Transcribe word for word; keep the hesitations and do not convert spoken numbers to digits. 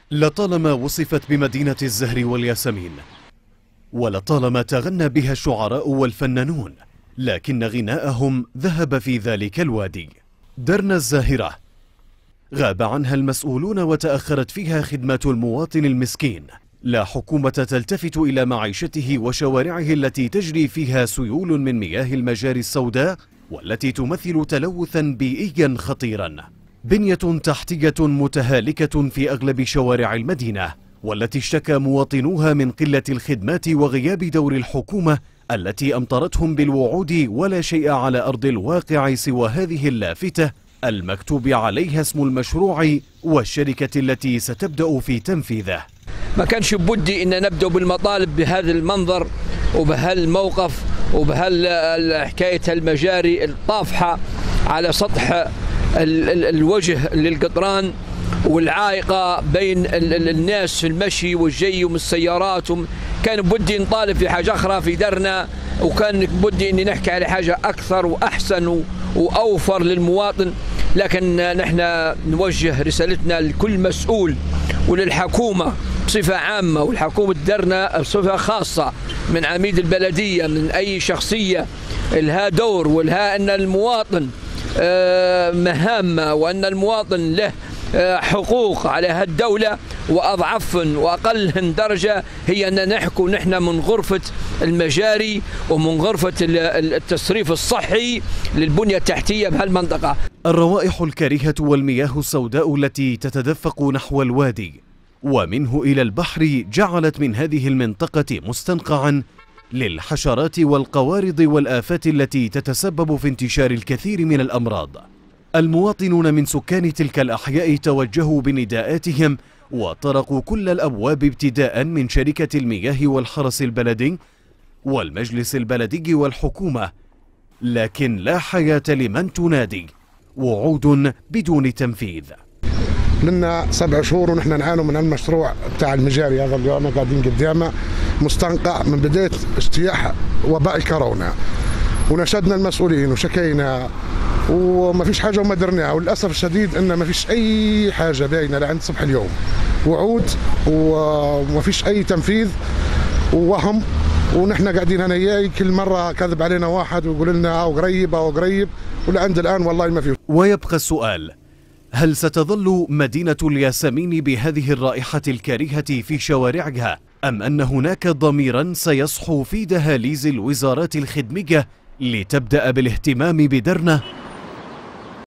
لطالما وصفت بمدينة الزهر والياسمين، ولطالما تغنى بها الشعراء والفنانون، لكن غناءهم ذهب في ذلك الوادي. درنا الزاهرة غاب عنها المسؤولون وتأخرت فيها خدمة المواطن المسكين. لا حكومة تلتفت إلى معيشته وشوارعه التي تجري فيها سيول من مياه المجاري السوداء، والتي تمثل تلوثا بيئيا خطيرا. بنية تحتية متهالكة في أغلب شوارع المدينة، والتي اشتكى مواطنوها من قلة الخدمات وغياب دور الحكومة التي أمطرتهم بالوعود ولا شيء على أرض الواقع سوى هذه اللافتة المكتوب عليها اسم المشروع والشركة التي ستبدأ في تنفيذه. ما كانش بدي إن نبدأ بالمطالب بهذا المنظر وبهالموقف وبهالحكاية المجاري الطافحة على سطح الوجه للقطران والعائقة بين الناس في المشي والجي ومن السيارات. كان بدي نطالب في حاجة أخرى في درنا، وكان بدي إني نحكي على حاجة أكثر وأحسن وأوفر للمواطن، لكن نحن نوجه رسالتنا لكل مسؤول وللحكومة بصفة عامة، والحكومة درنا بصفة خاصة، من عميد البلدية من أي شخصية لها دور ولها أن المواطن مهمة وأن المواطن له حقوق على هالدولة، وأضعفن وأقلهن درجة هي أن نحكو نحن من غرفة المجاري ومن غرفة التصريف الصحي للبنية التحتية بهالمنطقة. الروائح الكريهة والمياه السوداء التي تتدفق نحو الوادي ومنه إلى البحر جعلت من هذه المنطقة مستنقعا للحشرات والقوارض والآفات التي تتسبب في انتشار الكثير من الأمراض. المواطنون من سكان تلك الأحياء توجهوا بنداءاتهم وطرقوا كل الأبواب ابتداء من شركة المياه والحرس البلدي والمجلس البلدي والحكومة، لكن لا حياة لمن تنادي، وعود بدون تنفيذ. لنا سبع شهور ونحن نعانوا من المشروع بتاع المجاري هذا اللي احنا قاعدين قدامه، مستنقع من بداية اجتياح وباء الكورونا، ونشدنا المسؤولين وشكينا وما فيش حاجه وما درناها، وللاسف الشديد ان ما فيش اي حاجه باينه لعند صبح اليوم، وعود وما فيش اي تنفيذ ووهم، ونحن قاعدين هنا اياي كل مره كذب علينا واحد ويقول لنا او قريب او قريب، ولعند الان والله ما في. ويبقى السؤال: هل ستظل مدينة الياسمين بهذه الرائحة الكريهة في شوارعها، أم أن هناك ضميرا سيصحو في دهاليز الوزارات الخدمية لتبدأ بالاهتمام بدرنا؟